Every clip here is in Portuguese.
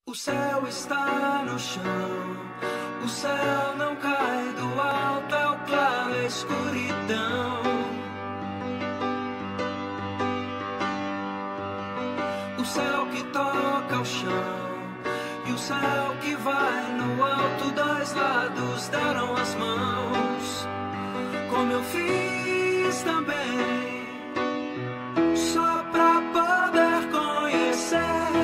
O céu está no chão, o céu não cai do alto, é o claro, é a escuridão. O céu que toca o chão e o céu que vai no alto, dois lados deram as mãos, como eu fiz também, só pra poder conhecer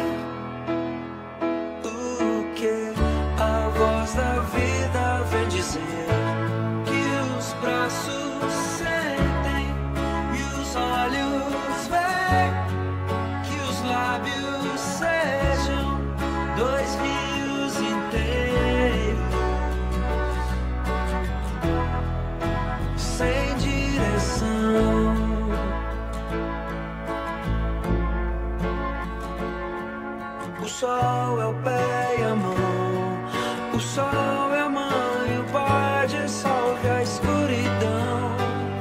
o que a voz da vida vem dizer, que os braços sentem e os olhos veem, que os lábios sejam dois rios inteiros, sem direção. O sol é o pé e a mão, o sol é a mãe, o pai dissolve a escuridão.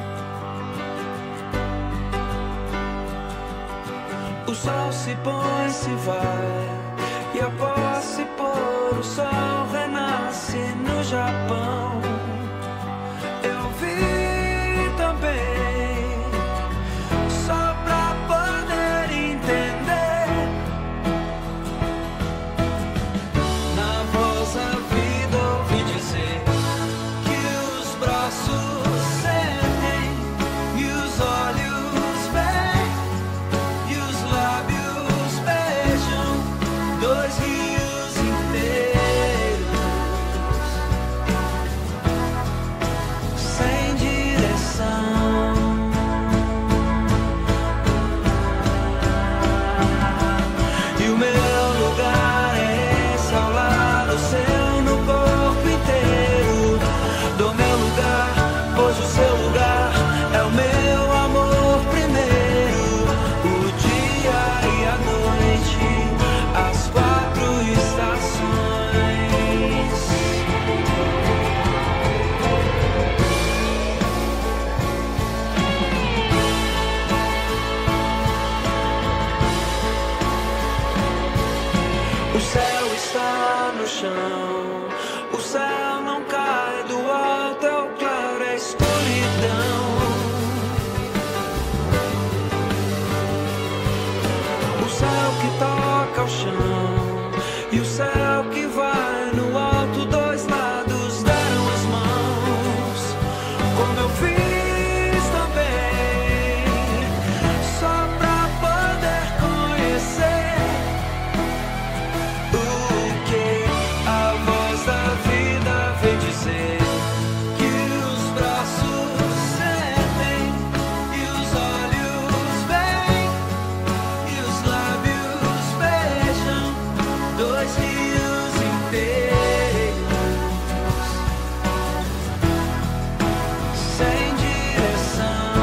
O sol se põe, se vai, e após se pôr, o sol renasce no Japão. Eu vi também, só pra poder entender, na voz a vida ouvi dizer, que os braços sentem e os olhos veem e os lábios beijam dois rios inteiros, sem direção. E o meu lugar é esse, ao lado seu, no corpo inteiro. Do meu lugar, pois o seu lugar é o meu amor primeiro. O dia e a noite, as quatro estações. O céu está no chão, o céu não cai do alto, é o claro, é a escuridão. O céu que toca o chão e o céu que vai no alto, dois lados deram as mãos, como eu fiz também, só pra poder conhecer o que a voz da vida vem dizer, que os braços sentem e os olhos veem e os lábios beijam dois rios inteiros, sem direção.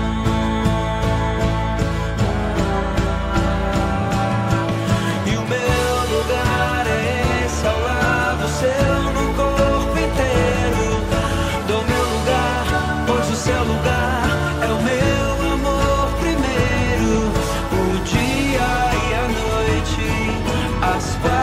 E o meu lugar é esse, ao lado seu, no corpo inteiro. Do meu lugar, pois o seu lugar é o meu amor primeiro. O dia e a noite, as quatro